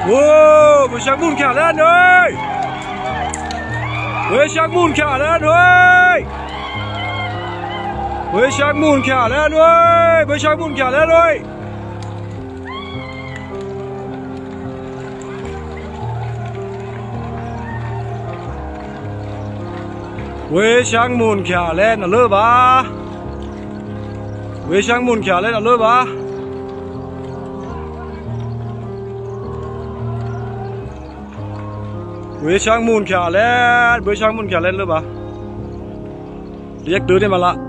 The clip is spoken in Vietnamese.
Wow, với sáng bùn khả lên ơi. Với sáng bùn khả lên ơi. Với sáng bùn khả lên ơi. Với sáng bùn khả lên ơi. Với sáng bùn khả lên là lơ ba. Với sáng bùn khả lên là lơ ba. Với sáng mùn khả lên, với sáng mùn khả lên lơ ba. Liếc tứ đi mà lạ.